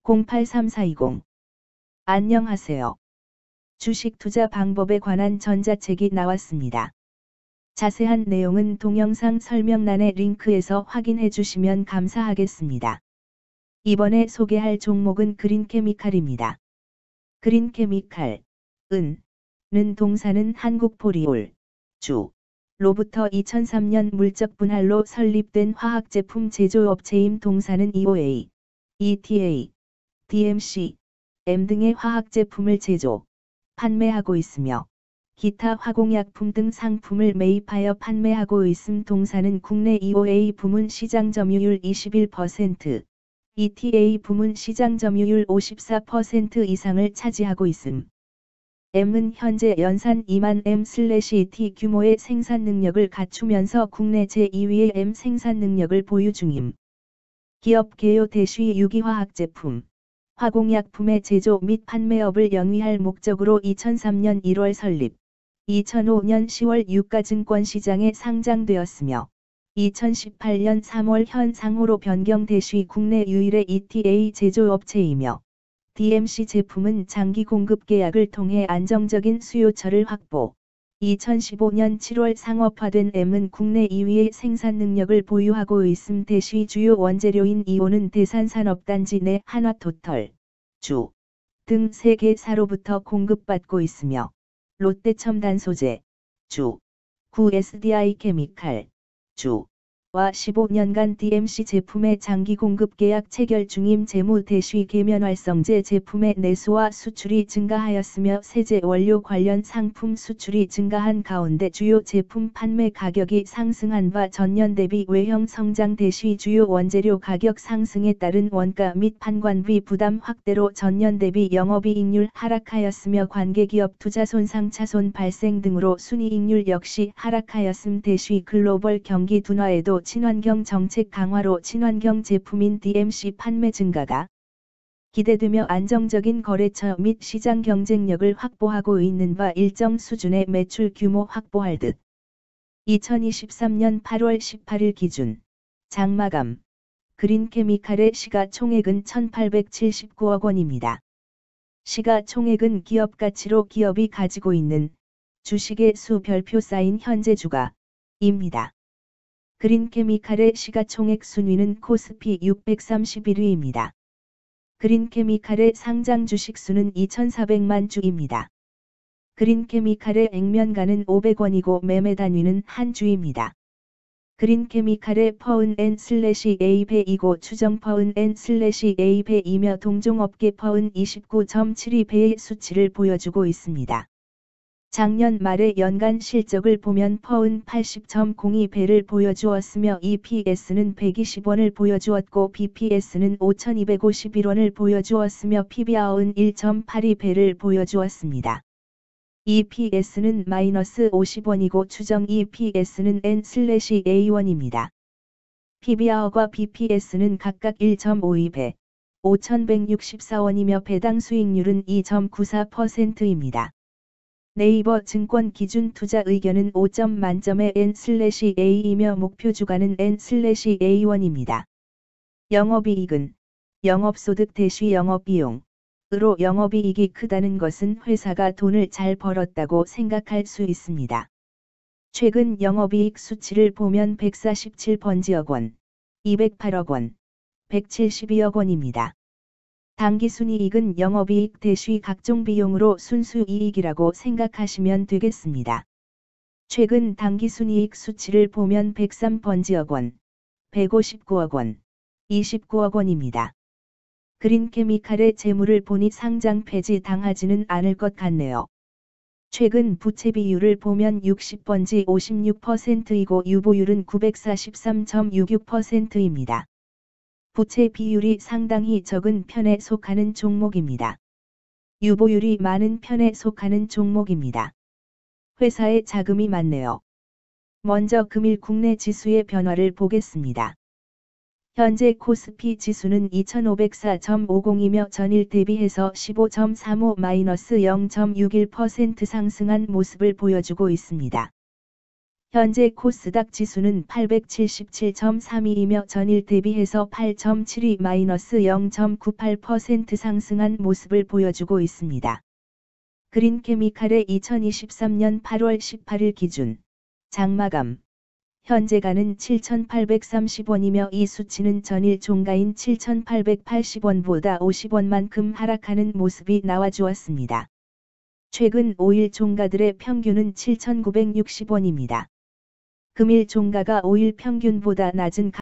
083420. 안녕하세요. 주식 투자 방법에 관한 전자책이 나왔습니다. 자세한 내용은 동영상 설명란의 링크에서 확인해 주시면 감사하겠습니다. 이번에 소개할 종목은 그린케미칼입니다. 그린케미칼, 는 동사는 한국포리올, 로부터 2003년 물적 분할로 설립된 화학제품 제조업체임. 동사는 EOA, ETA, DMC, M 등의 화학제품을 제조, 판매하고 있으며 기타 화공약품 등 상품을 매입하여 판매하고 있음. 동사는 국내 EOA 부문 시장 점유율 21%, ETA 부문 시장 점유율 54% 이상을 차지하고 있음. M은 현재 연산 2만 M/ET 규모의 생산 능력을 갖추면서 국내 제2위의 M 생산 능력을 보유 중임. 기업 개요 대쉬 유기화학제품, 화공약품의 제조 및 판매업을 영위할 목적으로 2003년 1월 설립, 2005년 10월 유가증권시장에 상장되었으며 2018년 3월 현 상호로 변경 대쉬 국내 유일의 ETA 제조업체이며 DMC 제품은 장기 공급 계약을 통해 안정적인 수요처를 확보. 2015년 7월 상업화된 M은 국내 2위의 생산 능력을 보유하고 있음. 대쉬 주요 원재료인 이오는 대산산업단지 내 한화토털, 등 3개사로부터 공급받고 있으며 롯데첨단소재, 9SDI 케미칼, 와 15년간 DMC 제품의 장기 공급 계약 체결 중임. 재무 대쉬 계면활성제 제품의 내수와 수출이 증가하였으며 세제 원료 관련 상품 수출이 증가한 가운데 주요 제품 판매 가격이 상승한 바 전년 대비 외형 성장. 대쉬 주요 원재료 가격 상승에 따른 원가 및 판관비 부담 확대로 전년 대비 영업이익률 하락하였으며 관계기업 투자 손상 차손 발생 등으로 순이익률 역시 하락하였음. 대쉬 글로벌 경기 둔화에도 친환경 정책 강화로 친환경 제품인 DMC 판매 증가가 기대되며 안정적인 거래처 및 시장 경쟁력을 확보하고 있는 바 일정 수준의 매출 규모 확보할 듯. 2023년 8월 18일 기준 장마감 그린케미칼의 시가총액은 1,879억 원입니다. 시가총액은 기업가치로 기업이 가지고 있는 주식의 수 별표 쌓인 현재 주가입니다. 그린케미칼의 시가총액 순위는 코스피 631위입니다. 그린케미칼의 상장 주식수는 2,400만 주입니다. 그린케미칼의 액면가는 500원이고 매매 단위는 한 주입니다. 그린케미칼의 퍼은 N/A배이고 추정 퍼은 N/A배이며 동종업계 퍼은 29.72배의 수치를 보여주고 있습니다. 작년 말의 연간 실적을 보면 퍼은 80.02배를 보여주었으며 EPS는 120원을 보여주었고 BPS는 5,251원을 보여주었으며 PBR은 1.82배를 보여주었습니다. EPS는 마이너스 50원이고 추정 EPS는 N/A1입니다. PBR과 BPS는 각각 1.52배, 5,164원이며 배당 수익률은 2.94%입니다. 네이버 증권 기준 투자 의견은 5점 만점의 N/A이며 목표 주가는 N/A1입니다. 영업이익은 영업소득 대쉬 영업비용으로 영업이익이 크다는 것은 회사가 돈을 잘 벌었다고 생각할 수 있습니다. 최근 영업이익 수치를 보면 147번지억 원, 208억 원, 172억 원입니다. 당기순이익은 영업이익 대쉬 각종 비용으로 순수이익이라고 생각하시면 되겠습니다. 최근 당기순이익 수치를 보면 103번지억 원, 159억 원, 29억 원입니다. 그린케미칼의 재물을 보니 상장 폐지 당하지는 않을 것 같네요. 최근 부채 비율을 보면 60번지 56%이고 유보율은 943.66%입니다. 부채 비율이 상당히 적은 편에 속하는 종목입니다. 유보율이 많은 편에 속하는 종목입니다. 회사에 자금이 많네요. 먼저 금일 국내 지수의 변화를 보겠습니다. 현재 코스피 지수는 2504.50이며 전일 대비해서 15.35-0.61% 상승한 모습을 보여주고 있습니다. 현재 코스닥 지수는 877.32이며 전일 대비해서 8.72-0.98% 상승한 모습을 보여주고 있습니다. 그린케미칼의 2023년 8월 18일 기준 장마감 현재가는 7,830원이며 이 수치는 전일 종가인 7,880원보다 50원만큼 하락하는 모습이 나와주었습니다. 최근 5일 종가들의 평균은 7,960원입니다. 금일 종가가 5일 평균보다 낮은